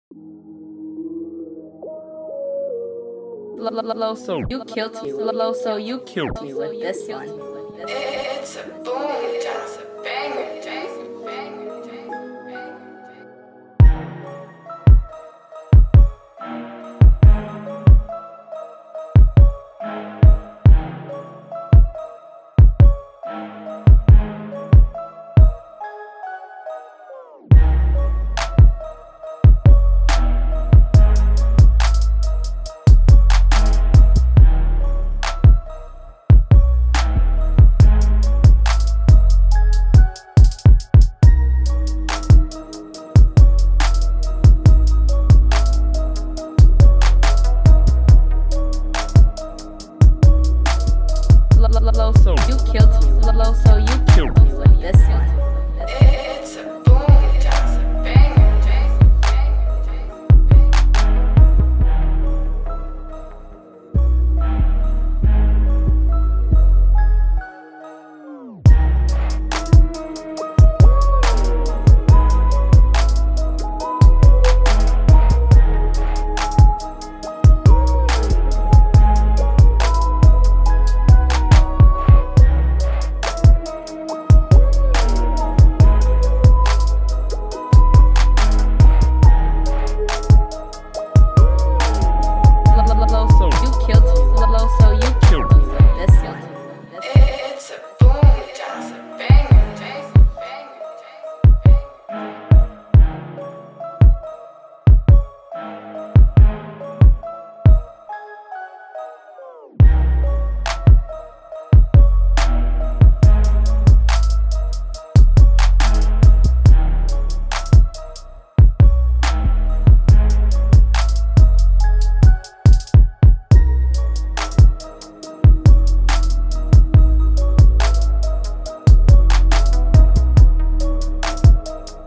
So you killed me. So you killed me with this one. It's a boom, just a banger, banger. So you killed me. So you killed me with this one. It's a boom, just a banger, So you killed me. So you killed me with this one. It's a boom, just a banger,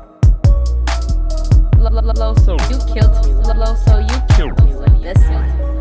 So you killed me. So you killed me with this one.